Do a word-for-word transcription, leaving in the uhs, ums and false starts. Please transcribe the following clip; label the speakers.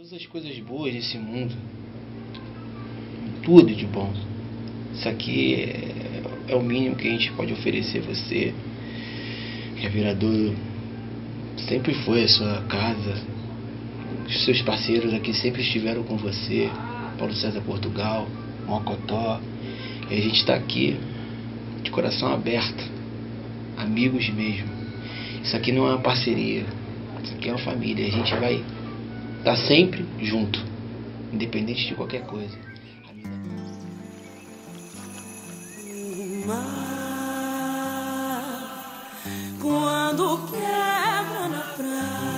Speaker 1: Todas as coisas boas desse mundo, tudo de bom. Isso aqui é, é o mínimo que a gente pode oferecer a você, que é vereador, sempre foi a sua casa. Os seus parceiros aqui sempre estiveram com você, Paulo César Portugal, Mocotó. E a gente está aqui de coração aberto, amigos mesmo. Isso aqui não é uma parceria, isso aqui é uma família. A gente vai estar sempre junto, independente de qualquer coisa.
Speaker 2: O mar, quando quebra na praia,